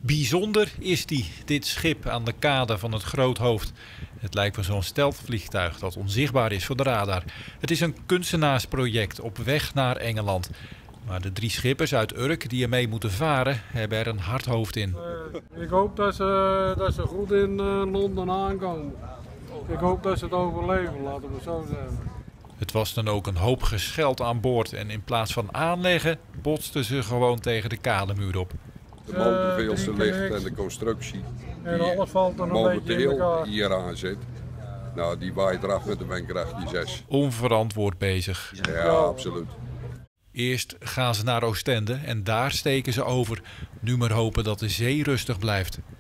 Bijzonder is dit schip aan de kade van het Groothoofd. Het lijkt wel zo'n stealthvliegtuig dat onzichtbaar is voor de radar. Het is een kunstenaarsproject op weg naar Engeland. Maar de 3 schippers uit Urk die ermee moeten varen, hebben er een hard hoofd in. Ik hoop dat ze goed in Londen aankomen. Ik hoop dat ze het overleven, laten we het zo zeggen. Het was dan ook een hoop gescheld aan boord en in plaats van aanleggen botsten ze gewoon tegen de kademuur op. De motor veel te licht en de constructie En alles valt er een beetje in momenteel elkaar. hier aan zit. Nou, die waait eraf met een windkrachtje 6. Onverantwoord bezig. Ja, absoluut. Eerst gaan ze naar Oostende en daar steken ze over. Nu maar hopen dat de zee rustig blijft.